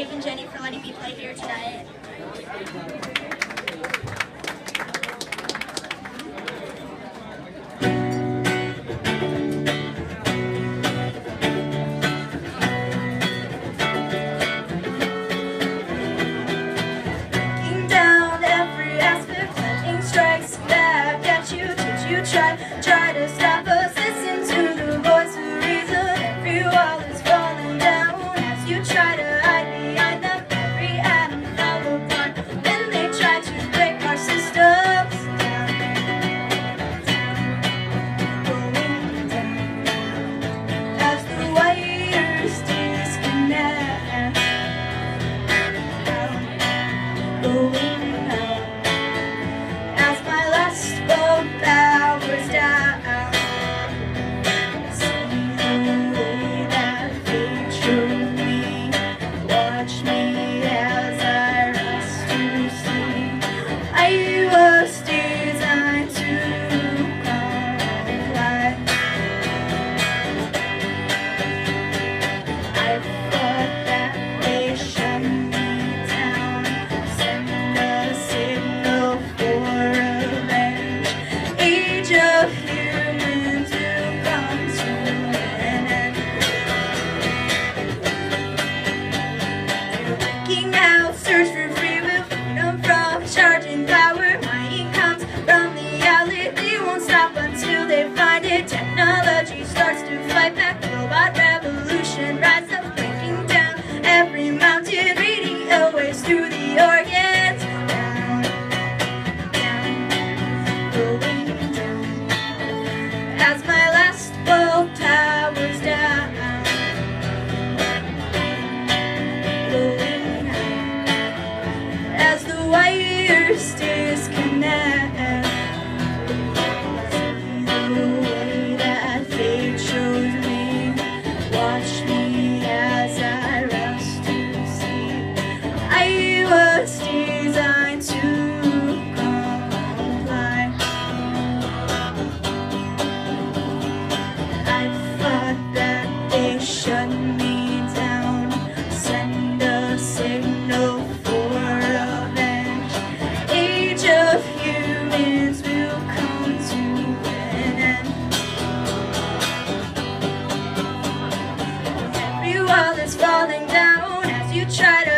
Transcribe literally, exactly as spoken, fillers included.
Dave and Jenny for letting me play here tonight. Try, try to stop us, listen to the voice of reason. Every wall is falling down as you try to hide behind them. Every atom fell apart when they try to break our systems down, going down as the wires disconnect, down, going out as my last bulb powers down. See the way that fate showed me. Watch me as I rest to sleep. I was designed to comply. I thought that they shut me down, send a signal for revenge. Age of humans will come to an end. They're working out, search for free will, freedom from charging power. Mining comes from the outlet, they won't stop until they find it. Technology starts to fight back, robot revolution rise up, breaking down every mountain, radio waves through the organs. Down, down, going down as my last bulb towers down, going out as the wires disconnect. See the way that fate shows me. Watch me as I rest to sleep. I was designed to comply. I thought that they shut me down, send a signal for revenge. Age of humans will come to an end. Every wall is falling down as you try to